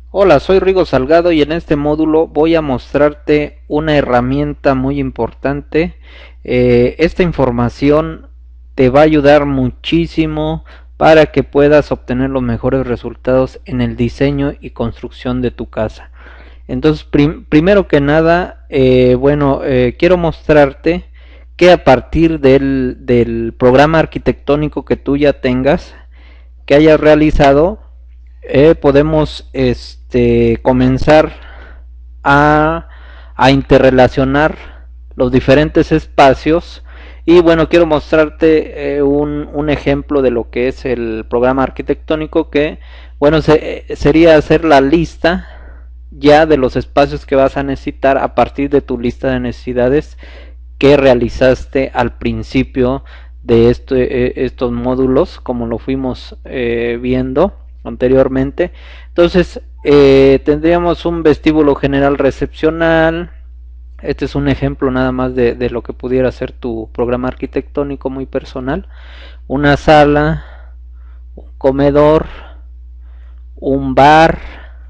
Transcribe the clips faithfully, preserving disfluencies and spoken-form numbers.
Hola, soy Rigo Salgado y en este módulo voy a mostrarte una herramienta muy importante. Eh, esta información te va a ayudar muchísimo para que puedas obtener los mejores resultados en el diseño y construcción de tu casa. Entonces, prim primero que nada, eh, bueno, eh, quiero mostrarte que a partir del, del programa arquitectónico que tú ya tengas, que hayas realizado, eh, podemos este, comenzar a, a interrelacionar los diferentes espacios. Y bueno, quiero mostrarte eh, un, un ejemplo de lo que es el programa arquitectónico, que bueno, se, sería hacer la lista ya de los espacios que vas a necesitar a partir de tu lista de necesidades que realizaste al principio de este, eh, estos módulos, como lo fuimos eh, viendo anteriormente. Entonces eh, tendríamos un vestíbulo general recepcional. Este es un ejemplo nada más de, de lo que pudiera ser tu programa arquitectónico muy personal. Una sala, un comedor, un bar,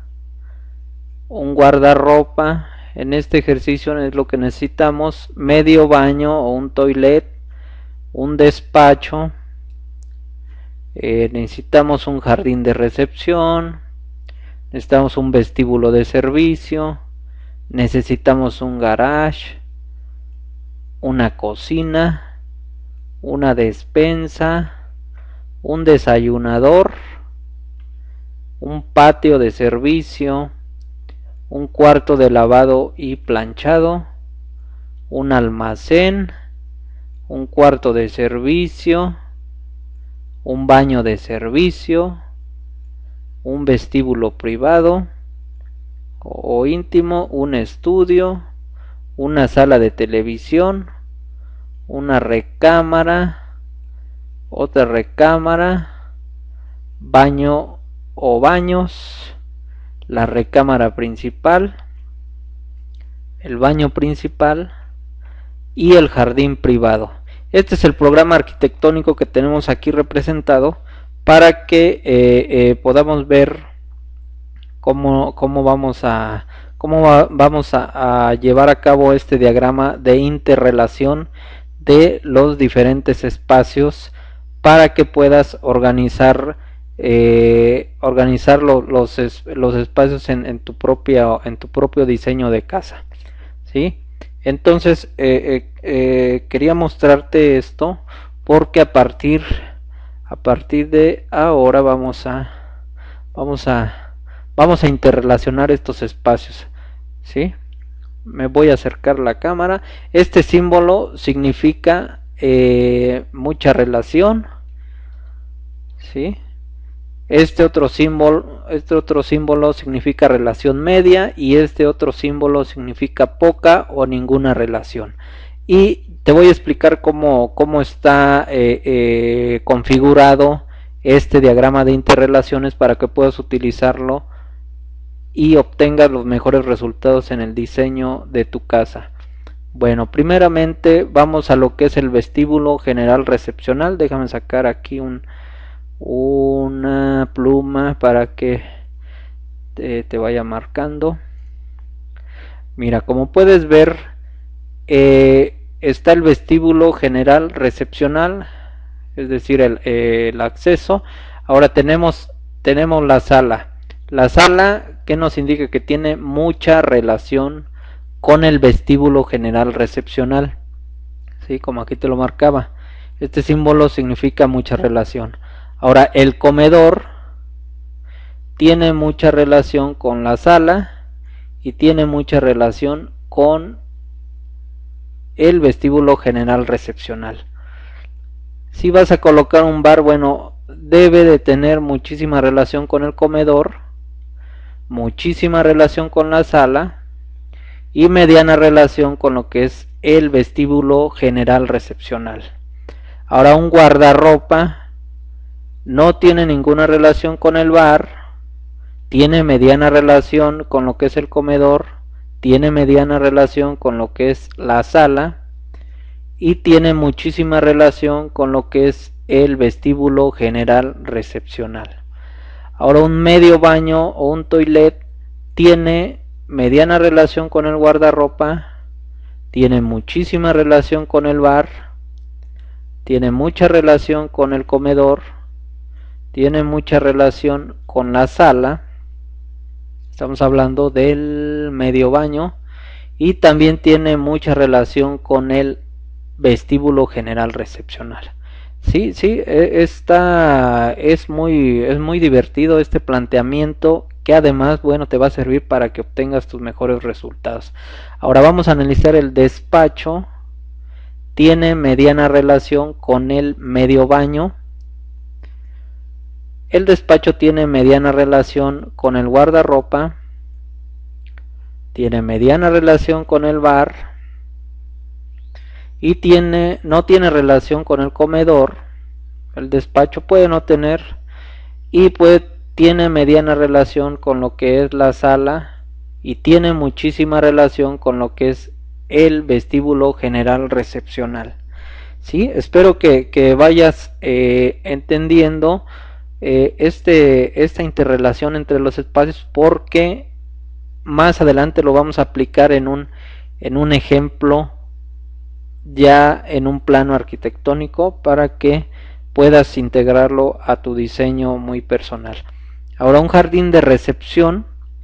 un guardarropa. En este ejercicio es lo que necesitamos: medio baño o un toilet, un despacho, eh, necesitamos un jardín de recepción, necesitamos un vestíbulo de servicio, necesitamos un garage, una cocina, una despensa, un desayunador, un patio de servicio, un cuarto de lavado y planchado, un almacén, un cuarto de servicio, un baño de servicio, un vestíbulo privado o íntimo, un estudio, una sala de televisión, una recámara, otra recámara, baño o baños, la recámara principal, el baño principal y el jardín privado. Este es el programa arquitectónico que tenemos aquí representado para que eh, eh, podamos ver cómo, cómo vamos a cómo va, vamos a, a llevar a cabo este diagrama de interrelación de los diferentes espacios, para que puedas organizar eh, organizar lo, los, es, los espacios en, en tu propia en tu propio diseño de casa, ¿sí? Entonces eh, eh, eh, quería mostrarte esto porque a partir a partir de ahora vamos a vamos a vamos a interrelacionar estos espacios, ¿sí? Me voy a acercar la cámara. Este símbolo significa eh, mucha relación, ¿sí? Este otro símbolo, este otro símbolo significa relación media, y este otro símbolo significa poca o ninguna relación. Y te voy a explicar cómo, cómo está eh, eh, configurado este diagrama de interrelaciones para que puedas utilizarlo y obtengas los mejores resultados en el diseño de tu casa. Bueno, primeramente vamos a lo que es el vestíbulo general recepcional. Déjame sacar aquí un una pluma para que te, te vaya marcando. Mira, como puedes ver, eh, está el vestíbulo general recepcional, es decir, el, eh, el acceso. Ahora tenemos tenemos la sala. La sala, que nos indica que tiene mucha relación con el vestíbulo general recepcional, ¿sí? Como aquí te lo marcaba, este símbolo significa mucha relación. Ahora, el comedor tiene mucha relación con la sala y tiene mucha relación con el vestíbulo general recepcional. Si vas a colocar un bar, bueno, debe de tener muchísima relación con el comedor, muchísima relación con la sala y mediana relación con lo que es el vestíbulo general recepcional. Ahora, un guardarropa no tiene ninguna relación con el bar, tiene mediana relación con lo que es el comedor, tiene mediana relación con lo que es la sala y tiene muchísima relación con lo que es el vestíbulo general recepcional. Ahora, un medio baño o un toilet tiene mediana relación con el guardarropa, tiene muchísima relación con el bar, tiene mucha relación con el comedor, tiene mucha relación con la sala, estamos hablando del medio baño, y también tiene mucha relación con el vestíbulo general recepcional. Sí, sí, está, es muy, es muy divertido este planteamiento, que además, bueno, te va a servir para que obtengas tus mejores resultados. Ahora vamos a analizar el despacho. Tiene mediana relación con el medio baño. El despacho tiene mediana relación con el guardarropa. Tiene mediana relación con el bar. Y tiene, no tiene relación con el comedor. El despacho puede no tener. Y puede, tiene mediana relación con lo que es la sala. Y tiene muchísima relación con lo que es el vestíbulo general recepcional. ¿Sí? Espero que, que vayas eh, entendiendo eh, este, esta interrelación entre los espacios, porque más adelante lo vamos a aplicar en un, en un ejemplo, ya en un plano arquitectónico, para que puedas integrarlo a tu diseño muy personal. Ahora, un jardín de recepción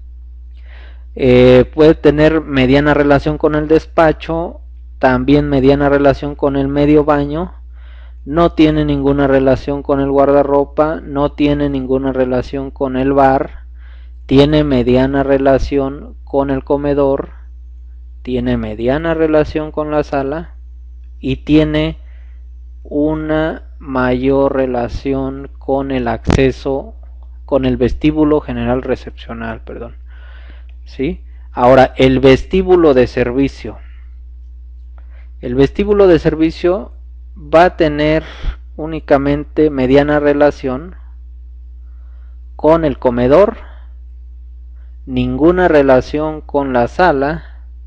eh, puede tener mediana relación con el despacho, también mediana relación con el medio baño, no tiene ninguna relación con el guardarropa, no tiene ninguna relación con el bar, tiene mediana relación con el comedor, tiene mediana relación con la sala y tiene una mayor relación con el acceso, con el vestíbulo general recepcional, perdón. ¿Sí? Ahora, el vestíbulo de servicio. El vestíbulo de servicio va a tener únicamente mediana relación con el comedor, ninguna relación con la sala,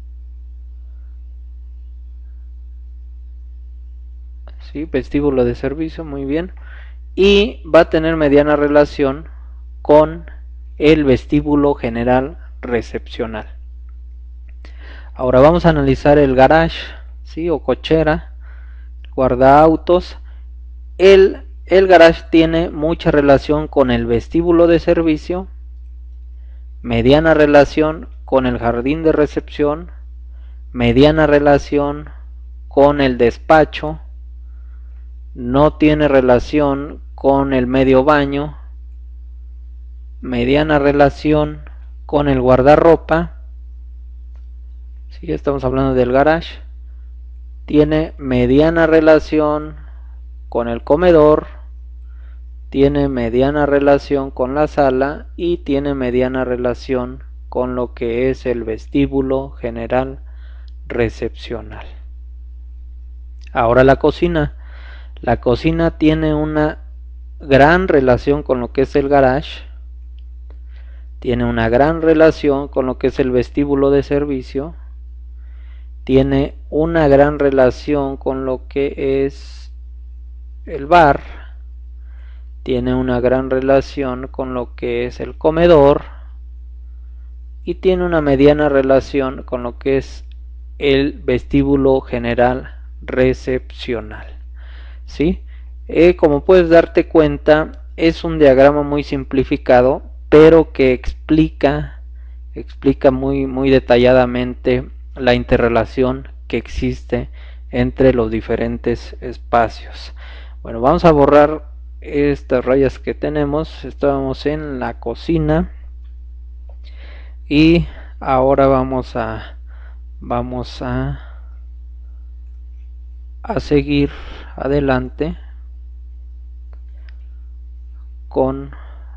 ¿sí? Vestíbulo de servicio, muy bien, y va a tener mediana relación con el vestíbulo general recepcional. Ahora vamos a analizar el garage, ¿sí? O cochera, guardaautos. El, el garage tiene mucha relación con el vestíbulo de servicio, mediana relación con el jardín de recepción, mediana relación con el despacho, no tiene relación con el medio baño, mediana relación con el guardarropa. Si, ¿sí? Estamos hablando del garage. Tiene mediana relación con el comedor, tiene mediana relación con la sala y tiene mediana relación con lo que es el vestíbulo general recepcional. Ahora la cocina. La cocina tiene una gran relación con lo que es el garage, tiene una gran relación con lo que es el vestíbulo de servicio, tiene una gran relación con lo que es el bar, tiene una gran relación con lo que es el comedor y tiene una mediana relación con lo que es el vestíbulo general recepcional. ¿Sí? Eh, como puedes darte cuenta, es un diagrama muy simplificado, pero que explica, explica muy, muy detalladamente la interrelación que existe entre los diferentes espacios. Bueno, vamos a borrar estas rayas que tenemos. Estábamos en la cocina y ahora vamos a vamos a a seguir adelante con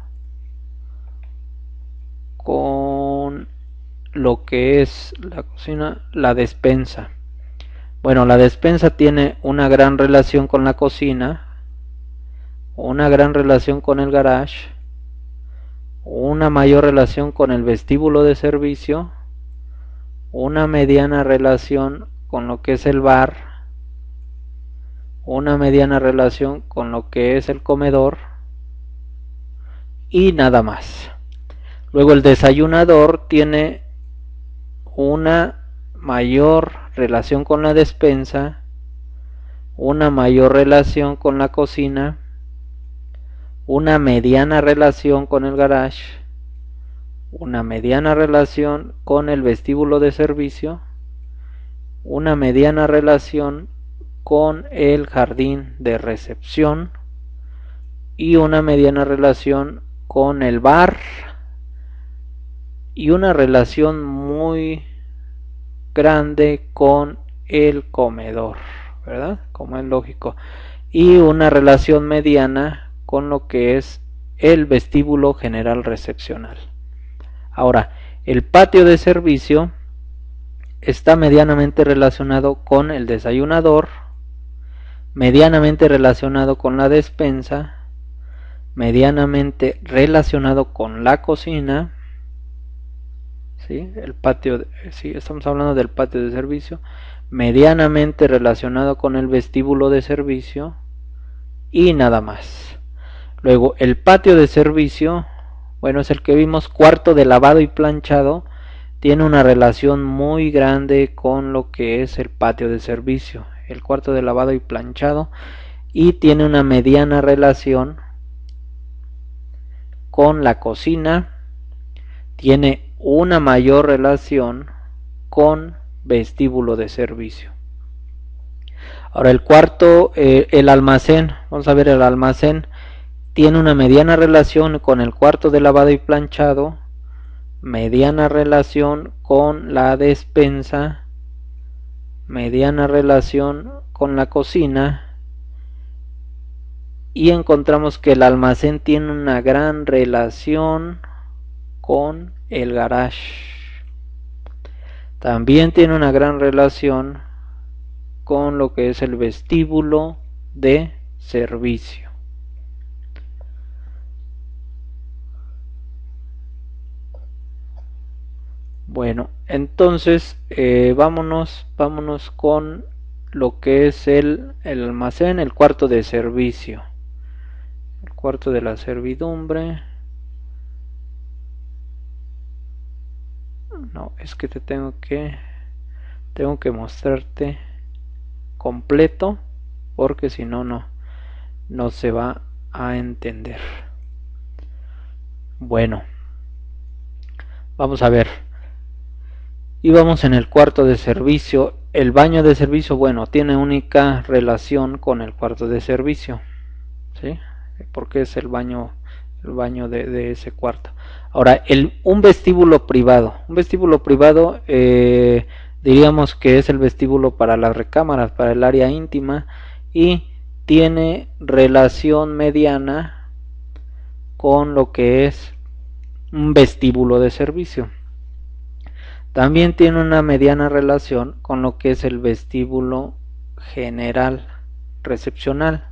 con lo que es la cocina, la despensa. Bueno, la despensa tiene una gran relación con la cocina, una gran relación con el garage, una mayor relación con el vestíbulo de servicio, una mediana relación con lo que es el bar, una mediana relación con lo que es el comedor y nada más. Luego el desayunador tiene una mayor relación con la despensa, una mayor relación con la cocina, una mediana relación con el garage, una mediana relación con el vestíbulo de servicio, una mediana relación con el jardín de recepción y una mediana relación con el bar y una relación muy grande con el comedor, ¿verdad? Como es lógico, y una relación mediana con lo que es el vestíbulo general recepcional. Ahora, el patio de servicio está medianamente relacionado con el desayunador, medianamente relacionado con la despensa, medianamente relacionado con la cocina. ¿Sí? El patio, sí, estamos hablando del patio de servicio, medianamente relacionado con el vestíbulo de servicio y nada más. Luego el patio de servicio, bueno, es el que vimos, cuarto de lavado y planchado, tiene una relación muy grande con lo que es el patio de servicio, el cuarto de lavado y planchado, y tiene una mediana relación con la cocina, tiene una mayor relación con vestíbulo de servicio. Ahora el cuarto, eh, el almacén, vamos a ver, el almacén tiene una mediana relación con el cuarto de lavado y planchado, mediana relación con la despensa, mediana relación con la cocina, y encontramos que el almacén tiene una gran relación con el garage. También tiene una gran relación con lo que es el vestíbulo de servicio. Bueno, entonces eh, vámonos, vámonos con lo que es el, el almacén, el cuarto de servicio, el cuarto de la servidumbre. No, es que te tengo que tengo que mostrarte completo, porque si no no no se va a entender. Bueno, vamos a ver. Y vamos en el cuarto de servicio. El baño de servicio, bueno, tiene única relación con el cuarto de servicio, ¿sí? Porque es el baño, el baño de, de ese cuarto. Ahora, el, un vestíbulo privado. Un vestíbulo privado, eh, diríamos que es el vestíbulo para las recámaras, para el área íntima, y tiene relación mediana con lo que es un vestíbulo de servicio. También tiene una mediana relación con lo que es el vestíbulo general recepcional.